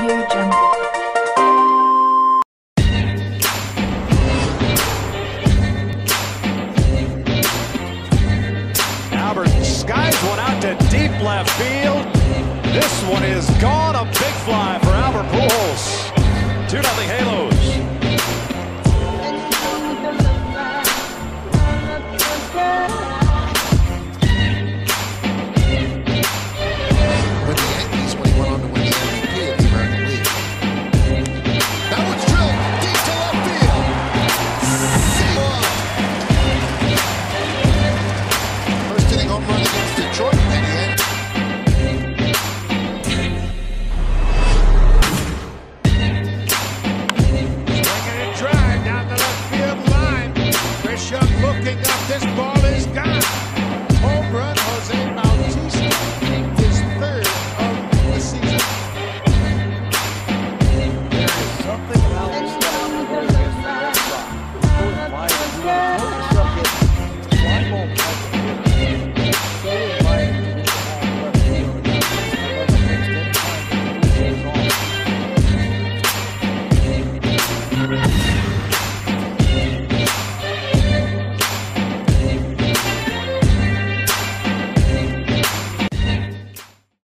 Audio Jungle. Albert skies one out to deep left field. This one is gone. A big fly for Albert Pujols. 2-0 Halos.